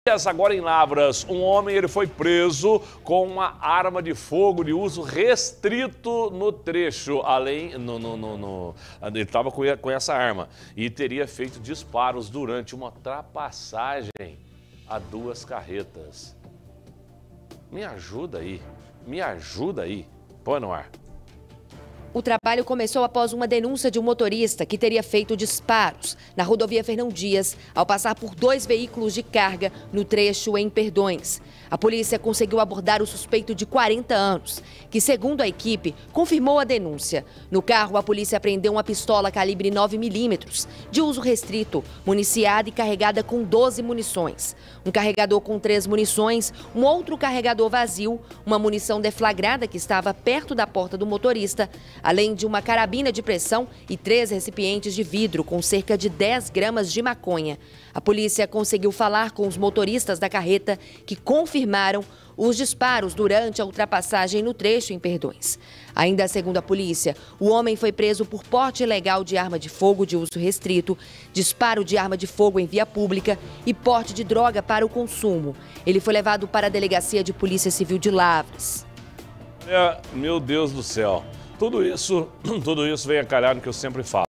Agora em Lavras, um homem ele foi preso com uma arma de fogo de uso restrito no trecho, ele estava com essa arma e teria feito disparos durante uma ultrapassagem a duas carretas. Me ajuda aí, põe no ar. O trabalho começou após uma denúncia de um motorista que teria feito disparos na rodovia Fernão Dias ao passar por dois veículos de carga no trecho em Perdões. A polícia conseguiu abordar o suspeito de 40 anos, que, segundo a equipe, confirmou a denúncia. No carro, a polícia apreendeu uma pistola calibre 9mm, de uso restrito, municiada e carregada com 12 munições. Um carregador com 3 munições, um outro carregador vazio, uma munição deflagrada que estava perto da porta do motorista, além de uma carabina de pressão e 3 recipientes de vidro com cerca de 10 gramas de maconha. A polícia conseguiu falar com os motoristas da carreta que confirmaram os disparos durante a ultrapassagem no trecho em Perdões. Ainda segundo a polícia, o homem foi preso por porte ilegal de arma de fogo de uso restrito, disparo de arma de fogo em via pública e porte de droga para o consumo. Ele foi levado para a Delegacia de Polícia Civil de Lavras. Meu Deus do céu. Tudo isso vem a calhar no que eu sempre falo.